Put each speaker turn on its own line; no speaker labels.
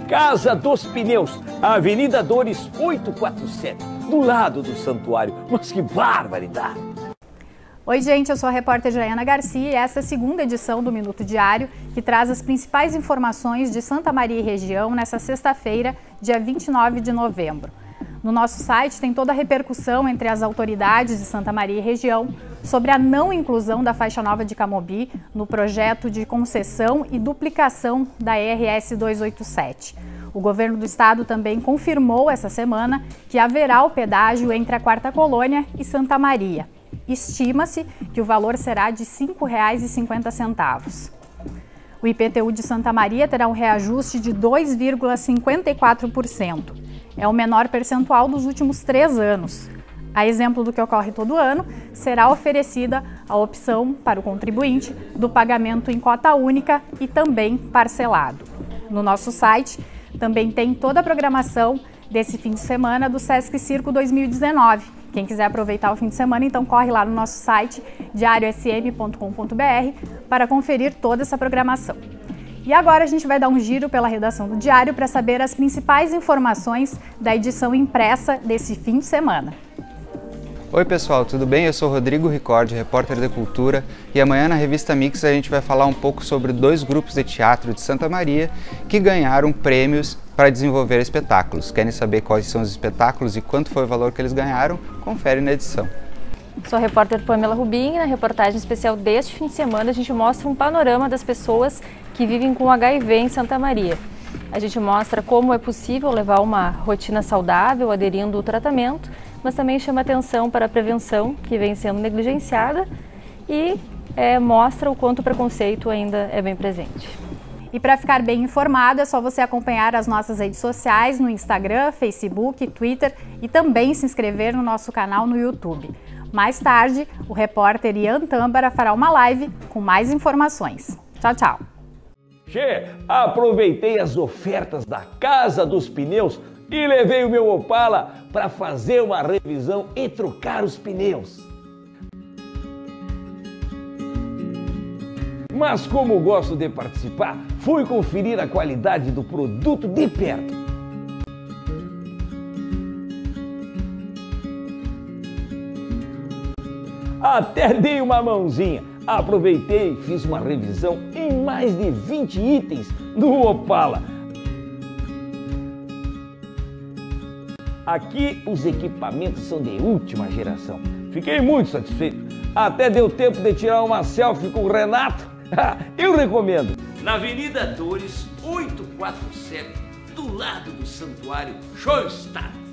Casa dos Pneus, Avenida Dores 847, do lado do santuário. Mas que barbaridade!
Oi gente, eu sou a repórter Jaiana Garcia e essa é a segunda edição do Minuto Diário, que traz as principais informações de Santa Maria e região nessa sexta-feira, dia 29 de novembro. No nosso site tem toda a repercussão entre as autoridades de Santa Maria e região sobre a não inclusão da faixa nova de Camobi no projeto de concessão e duplicação da RS 287. O governo do estado também confirmou essa semana que haverá o pedágio entre a Quarta Colônia e Santa Maria. Estima-se que o valor será de R$ 5,50. O IPTU de Santa Maria terá um reajuste de 2,54%. É o menor percentual dos últimos 3 anos. A exemplo do que ocorre todo ano, será oferecida a opção para o contribuinte do pagamento em cota única e também parcelado. No nosso site também tem toda a programação desse fim de semana do Sesc Circo 2019. Quem quiser aproveitar o fim de semana, então corre lá no nosso site diariosm.com.br para conferir toda essa programação. E agora a gente vai dar um giro pela redação do Diário para saber as principais informações da edição impressa desse fim de semana.
Oi pessoal, tudo bem? Eu sou Rodrigo Ricordi, repórter de Cultura, e amanhã na Revista Mix a gente vai falar um pouco sobre 2 grupos de teatro de Santa Maria que ganharam prêmios para desenvolver espetáculos. Querem saber quais são os espetáculos e quanto foi o valor que eles ganharam? Confere na edição.
Sou a repórter Pamela Rubim e na reportagem especial deste fim de semana a gente mostra um panorama das pessoas que vivem com HIV em Santa Maria. A gente mostra como é possível levar uma rotina saudável aderindo ao tratamento, mas também chama atenção para a prevenção que vem sendo negligenciada e mostra o quanto o preconceito ainda é bem presente.
E para ficar bem informado, é só você acompanhar as nossas redes sociais no Instagram, Facebook, Twitter e também se inscrever no nosso canal no YouTube. Mais tarde, o repórter Ian Tâmbara fará uma live com mais informações. Tchau, tchau!
Che, aproveitei as ofertas da Casa dos Pneus e levei o meu Opala para fazer uma revisão e trocar os pneus. Mas como gosto de participar, fui conferir a qualidade do produto de perto. Até dei uma mãozinha. Aproveitei e fiz uma revisão em mais de 20 itens do Opala. Aqui os equipamentos são de última geração. Fiquei muito satisfeito. Até deu tempo de tirar uma selfie com o Renato. Eu recomendo. Na Avenida Dores 847, do lado do santuário Schoenstatt.